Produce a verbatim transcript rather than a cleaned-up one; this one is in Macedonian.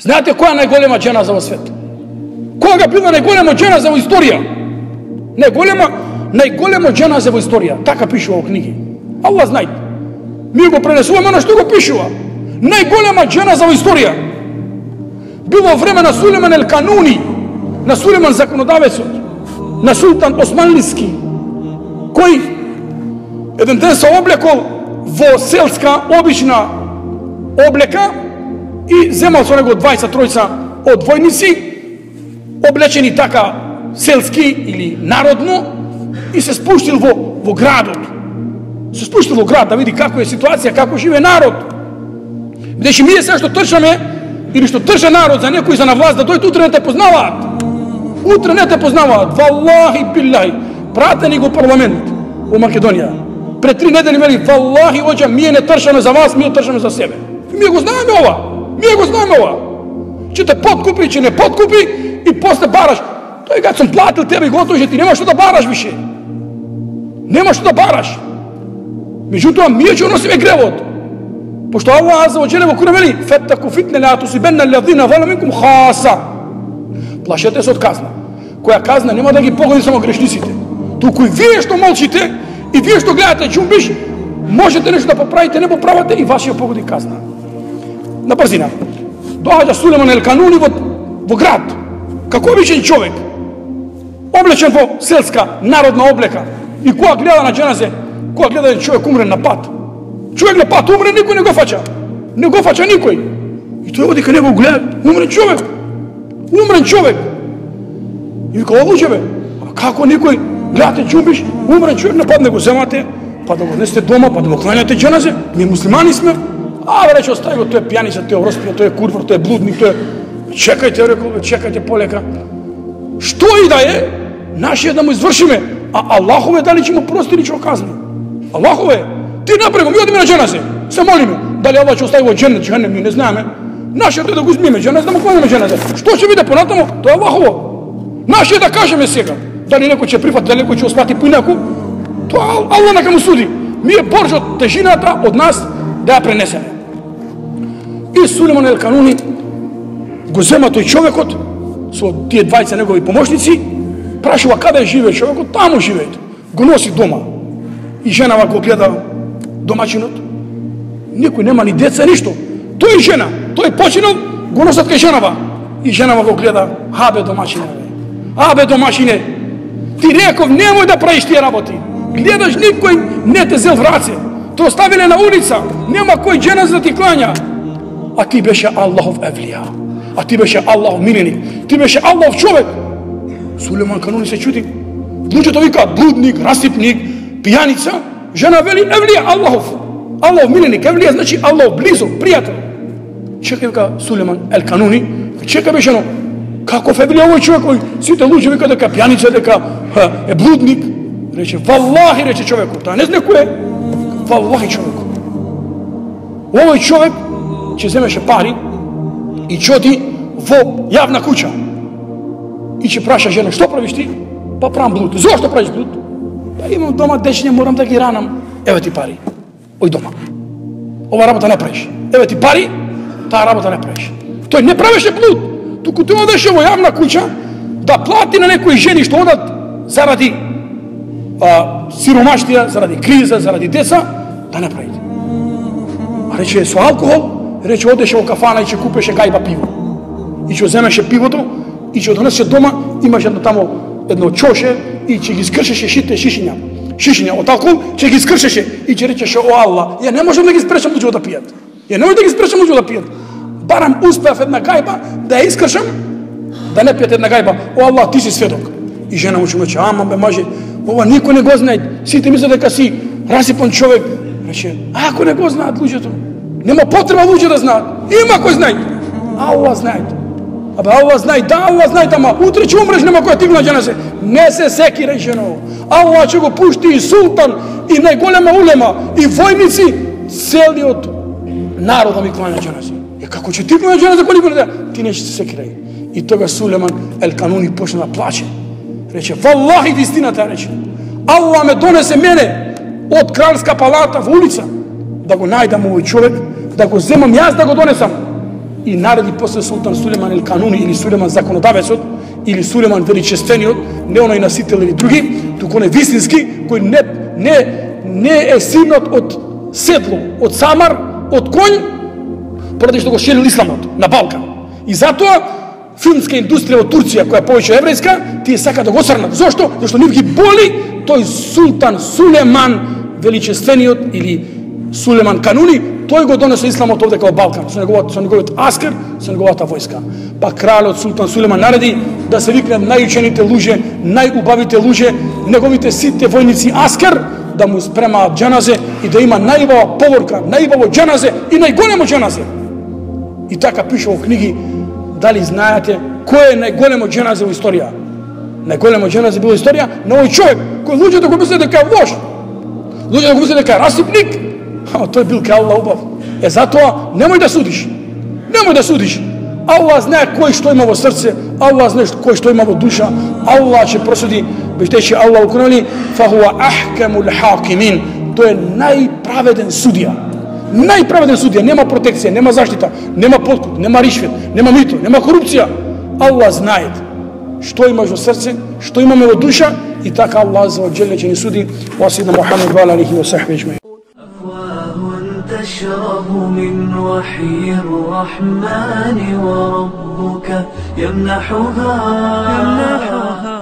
Znate koja je najgolema dženaza u svijetu? Koja je bila najgolema dženaza u istorija? Najgolema, najgolema dženaza u istorija. Taka piše u ovoj knjigi. Allah znajte. Mi go prenesujemo ono što go pišu. Najgolema dženaza u istorija. Bilo vremena Sulejman el Kanuni, na Sulejman zakonodavec, na sultan Osmanlijski, koji jedan den se oblekol vo selska obična obleka i zemal su nego dvajca trojica od vojnici oblečeni taka selski ili narodno i se spuštili vo, vo gradot. Se spuštili vo grad da vidi kako je situacija, kako žive narod. Gdje mi je sve što trčame ili što trče narod za neko i za na vlast da dojte utre ne te poznavat. Utre ne te poznavat. Wallahi billahi. Prate nego parlament u Makedonija. Pre tri nedelje veli, wallahi ođa, mi ne trčame za vas, mi trčame za sebe. Mi go znamo ova. Mi go znamo ova. Če te potkupi, če ne potkupi i posle baraš. To je kad sam platil tebe i gotovo, že ti nemaš što da baraš više. Nemaš što da baraš. Međutim, mi će nosim grevod. Pošto Allah azza wa jalla u veli, fattaku fitne la tusibanna alladhina zalamu minkum khassa. Plašete se od kazna. Koja kazna nema da gi pogodi samo grešnicite. Tu koji vješto molčite i vješto gledate džumbiš, možete nešto da popravite, ne popravate i vaš je pogodi kazna. Na brzina. Dođe Sulejman el Kanuni vo grad. Kako običan čovjek, oblečen vo selska narodna obleka i koja gleda na dženaze, koja gleda da čovjek umre na pat. Čovjek na pat umre, niko ne go faća. Ne go faća nikoj. I to je ovdje kad nego gleda, umre čovjek. Umren čovjek. I kao obuđeve. A kako nikoj gledate džumbiš, umren čovjek na pat, nego zemate, pa da go nesete doma, pa da go klanjate dženaze. Mi muslimani smo. A reći ostavio, to je pijanica, to je orospija, to je kurvar, to je bludnik, to je... Čekajte, rekao, čekajte poleka. Što i da je, naš je da mu izvršime, a Allahove da li ćemo prosti ili ćemo kazni. Allahove, ti naprego, mi odimo na dženaze, se molimo, da li Allah će ostaviti dženet, dženet, mi ne znamo. Naš je da ga uzmime dženaze, da mu klanjamo dženaze. Što će vidjeti ponatamo, to je Allahovo. Naš je da kažeme sjega, da li neko će prihvatiti, da li neko će ospati pinaku, to Allah neka mu sudi. Mi je borž od težinata od nas da ja preneseme. I Sulejman el Kanuni go zema toj čovjekot, su tije dvajca njegovi pomoćnici, prašava kada je žive čovjekot, tamo žive, go nosi doma. I ženava go gleda domaćinot, nikoj nema ni deca, ništo. To je žena, to je počinov, go nosat kaj ženava. I ženava go gleda, habe domaćine, habe domaćine. Ti rekov, nemoj da praviš tije raboti. Gledaš nikoj ne te zel vrace. To ostavile na ulica, nema koji dženaz da ti klanja. A ti beše Allahov evlija. A ti beše Allahov miljenik. Ti beše Allahov čovjek. Sulejman Kanuni se čudi. Luče to vika, bludnik, rasipnik, pijanica. Žena veli evlija Allahov. Allahov miljenik, evlija znači Allahov blizu, prijatelj. Čekaj vika Sulejman el Kanuni. Čekaj beše ono, kako evlija ovoj čovjek koji svi te luče vika deka pijanica, deka je bludnik. Reče, vallahi, reče čovjeku, ta ne zna ko je. Vallahi čovjeku. Ovoj čovjek će zemeše pari i čodi vo javna kuća. I će praša žene, što praviš ti? Pa pravam blud. Zašto praviš blud? Pa imam doma dečnje, moram da gi ranam. Evo ti pari. Oj doma. Ova rabota ne praviš. Evo ti pari, ta rabota ne praviš. To je ne praviš je blud. Tuku ti odeš ovo javna kuća da plati na nekoj ženi što odat zaradi a, siromaštija, zaradi kriza, zaradi deca, da ne pravite. A reče, su alkohol, reče, odeš u kafana i će kupeše gajba pivo. I će ozemeše pivото i će odnese doma, imaš jedno tamo, jedno čoše i će gi skršeše šite šišinja. Šišinja, od alkohol će gi skršeše i će rečeše, o Allah, ja ne možem da gi sprečam luđu da pijet. Ja ne možem da gi sprečam luđu da pijet. Baram uspjev jedna gajba, da je iskršam, da ne pijet jedna gajba. O Allah, ti si svjedok. I žena mu će reći, aman be maže, ova niko ne go znaj, svi ti misle da si rasipan čovjek. Reče, ako ne go znat luđe to, nema potreba luđe da znat. Ima ko znaj. Allah znaj. Abe Allah znaj, da Allah znaj tamo, utri će umreš, nema koja ti glađana se. Ne se sekiraj ženo. Allah će go pušti i sultan, i najgolema ulema, i vojnici, celi od naroda mi klanja dženaze. E kako će ti klanja dženaze, ko niko ne da? Ti neće se sekiraj. I toga Sulejman el Kanuni počne da plaće. Reče, vallahi istina ta reče. Allah me donese mene od kraljska palata v ulica, da go najdam ovoj čovjek, da go zemam jaz da go donesam. и нареди после султан Сулейман ил кануни или Сулейман законодавецот или Сулейман величествениот, не оној насител или други, туку оној вистински кој не не не е синот од седло, од самар, од конј, поради што го ширил исламот на Балкан. И затоа филмска индустрија во Турција, која е повеќе еврејска, тие сака да го срнат. Зошто? Зашто нив ги боли тој султан Сулейман величествениот или Сулейман Кануни, тој го донесе исламот овде као Балкан, со неговиот, со неговиот аскер, со неговата војска. Па кралот султан Сулейман нареди да се викнат најучените луѓе, најубавите луѓе, неговите сите војници аскер, да му спремаат џаназе и да има најубава поворка, најубаво џаназе и најголемо џаназе. И така пише во книги. Дали знаете кој е најголемо џаназе во историја? Најголемо џаназе било историја на овој човек, кој луѓето го мислат дека е лош. Луѓето го мислат дека е расипник, а тој бил кај Аллах убав. Е затоа немој да судиш. Немој да судиш. Аллах знае кој што има во срце, Аллах знае кој што има во душа. Аллах ќе просуди, бидејќи Аллах укнали фахуа ахкамул хакимин. Тој е најправеден судија. Најправеден судија, нема протекција, нема заштита, нема подкуп, нема ришвет, нема мито, нема корупција. Аллах знае што имаш во срце, што имаме во душа и така Аллах за оџеле ќе ни суди. Ва сидна Мухамед ва алейхи ва сахби аџмаин. تشرب من وحي الرحمن وربك يمنحها